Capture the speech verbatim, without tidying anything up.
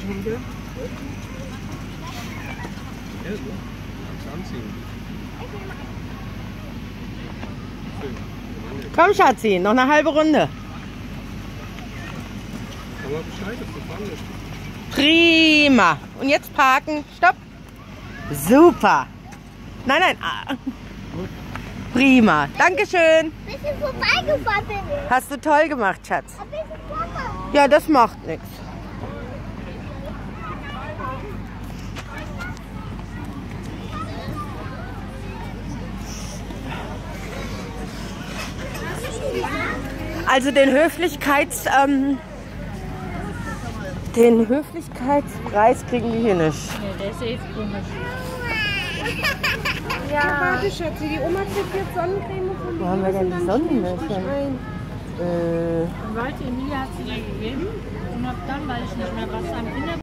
Komm, Schatzi, noch eine halbe Runde. Prima. Und jetzt parken. Stopp. Super. Nein, nein. Ah. Prima. Dankeschön. Bisschen vorbeigefahren bin ich. Hast du toll gemacht, Schatz. Ein bisschen vorbei. Ja, das macht nichts. Also den Höflichkeits, ähm, den Höflichkeitspreis kriegen wir hier nicht. Nee, der ist jetzt komisch. Ja, warte, Schatzi, die Oma kriegt jetzt Sonnencreme von mir. Wo haben wir denn die Sonnenmilch? Äh, Leute, Emilia hat sie mir gegeben und ab dann, weil ich nicht mehr Wasser am Kinder